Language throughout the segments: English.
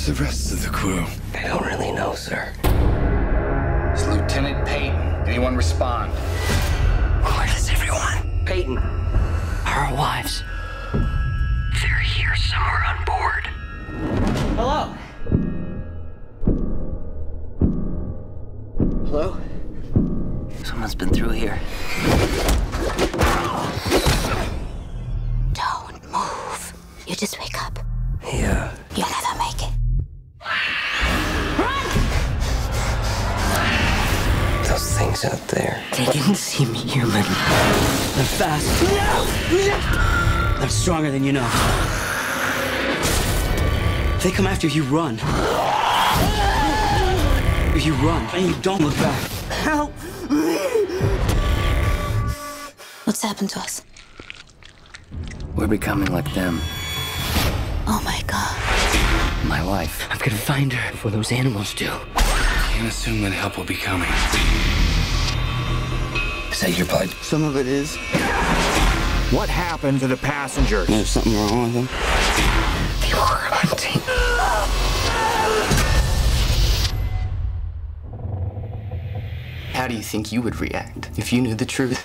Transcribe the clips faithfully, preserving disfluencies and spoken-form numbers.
Where's the rest of the crew? I don't really know, sir. It's Lieutenant Peyton. Anyone respond? Where is everyone? Peyton. Our wives. They're here somewhere on board. Hello? Hello? Someone's been through here. Don't move. You just wake up. Yeah. You'll never make it. Those things out there. They didn't seem human. They're fast. They're stronger than you know. If they come after you, run. If you run and you don't look back. Help! What's happened to us? We're becoming like them. Oh my God. My wife. I'm gonna find her before those animals do. Can't assume that help will be coming. Is that your blood? Some of it is. What happened to the passengers? There's something wrong with them. They were hunting. How do you think you would react if you knew the truth?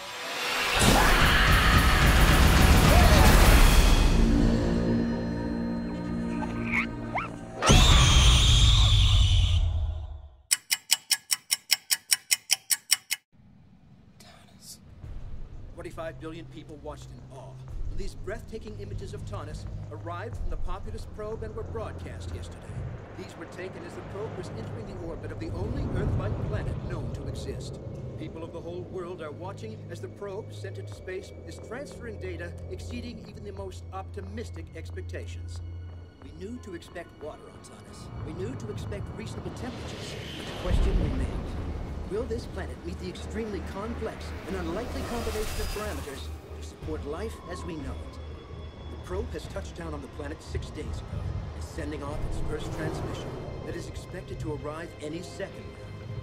twenty-five billion people watched in awe. These breathtaking images of Taunus arrived from the Populus probe and were broadcast yesterday. These were taken as the probe was entering the orbit of the only Earth-like planet known to exist. People of the whole world are watching as the probe, sent into space, is transferring data exceeding even the most optimistic expectations. We knew to expect water on Taunus. We knew to expect reasonable temperatures. But the question remains. Will this planet meet the extremely complex and unlikely combination of parameters to support life as we know it? The probe has touched down on the planet six days ago, and is sending off its first transmission that is expected to arrive any second now.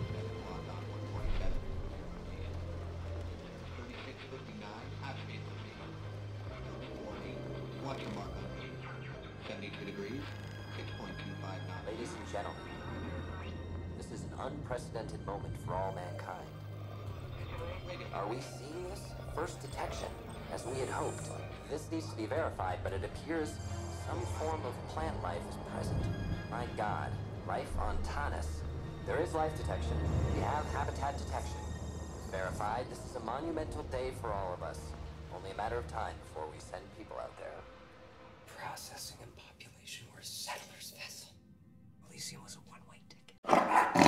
Ladies and gentlemen, this is an unprecedented moment for all mankind. Are we seeing this? First detection, as we had hoped. This needs to be verified, but it appears some form of plant life is present. My God, life on Taunus. There is life detection. We have habitat detection. Verified, this is a monumental day for all of us. Only a matter of time before we send people out there. Processing and population were a settler's vessel. Elysium was a one-way ticket.